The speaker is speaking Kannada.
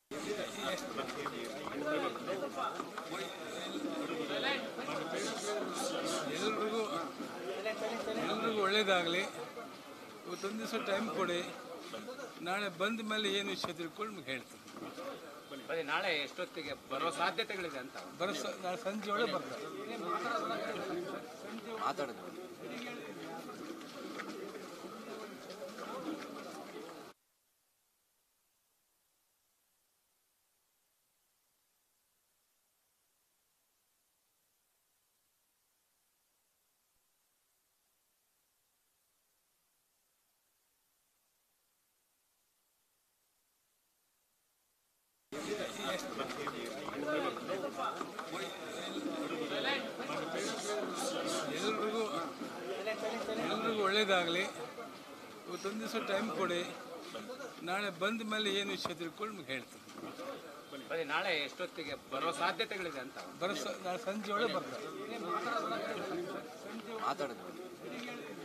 ಎಲ್ರಿಗೂ ಒಳ್ಳೇದಾಗಲಿ. ಇವತ್ತೊಂದು ದಿವಸ ಟೈಮ್ ಕೊಡಿ, ನಾಳೆ ಬಂದ ಮೇಲೆ ಏನು ವಿಷಯ ತಿಳ್ಕೊಂಡು ನಿಮ್ಗೆ ಹೇಳ್ತೀನಿ. ನಾಳೆ ಎಷ್ಟೊತ್ತಿಗೆ ಬರೋ ಸಾಧ್ಯತೆಗಳಿದೆ ಅಂತ? ನಾಳೆ ಸಂಜೆ ಒಳಗೆ ಬರ್ತಾರೆ. ಮಾತಾಡೋದು ಎಲ್ರಿಗೂ ಒಳ್ಳೇದಾಗಲಿ. ಇವತ್ತೊಂದು ದಿವಸ ಟೈಮ್ ಕೊಡಿ, ನಾಳೆ ಬಂದ ಮೇಲೆ ಏನು ವಿಷಯ ತಿಳ್ಕೊಂಡು ನಿಮ್ಗೆ ಹೇಳ್ತೀನಿ. ನಾಳೆ ಎಷ್ಟೊತ್ತಿಗೆ ಬರೋ ಸಾಧ್ಯತೆಗಳಿದೆ ಅಂತ? ನಾಳೆ ಸಂಜೆ ಒಳಗೆ ಬರ್ತಾರೆ. ಮಾತಾಡೋದು